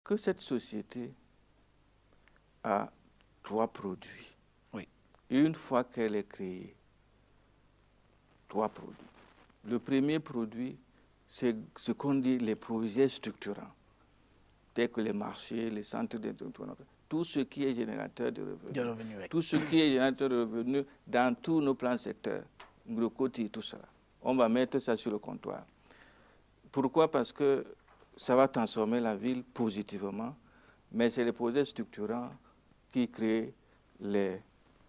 que cette société a 3 produits. Oui. Une fois qu'elle est créée, 3 produits. Le premier produit, c'est ce qu'on dit les projets structurants, tels que les marchés, les centres de tout ce qui est générateur de revenus. Oui. Tout ce qui est générateur de revenus dans tous nos plans secteurs, le côté, tout ça. On va mettre ça sur le comptoir. Pourquoi? Parce que ça va transformer la ville positivement, mais c'est les projets structurants qui créent les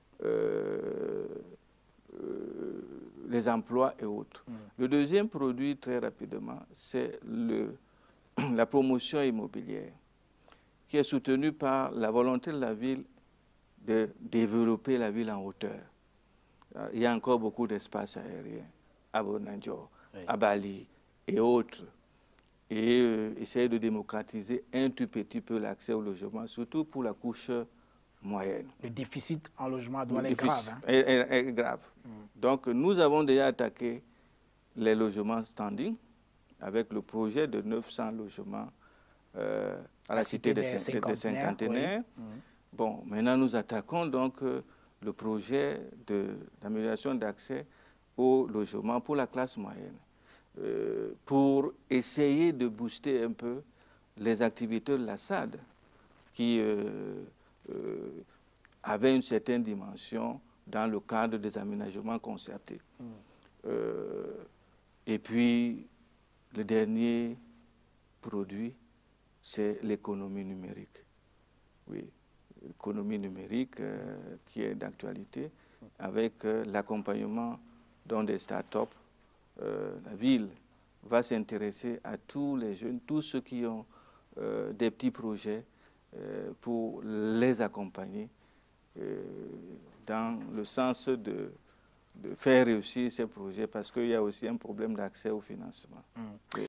emplois et autres. Le deuxième produit, très rapidement, c'est la promotion immobilière, qui est soutenue par la volonté de la ville de développer la ville en hauteur. Il y a encore beaucoup d'espace aérien à Bonadjo, oui, à Bali et autres. Et essayer de démocratiser un tout petit peu l'accès au logement, surtout pour la couche moyenne. Le déficit en logement doit être grave. Hein? Est grave. Donc, nous avons déjà attaqué les logements standing avec le projet de 900 logements à la cité des cinquantenaires. Oui. Bon, maintenant, nous attaquons donc le projet d'amélioration d'accès au logement pour la classe moyenne, pour essayer de booster un peu les activités de la SAD qui avaient une certaine dimension dans le cadre des aménagements concertés. Et puis, le dernier produit, c'est l'économie numérique. Oui, l'économie numérique qui est d'actualité avec l'accompagnement dans des start-up. La ville va s'intéresser à tous les jeunes, tous ceux qui ont des petits projets pour les accompagner dans le sens de faire réussir ces projets parce qu'il y a aussi un problème d'accès au financement.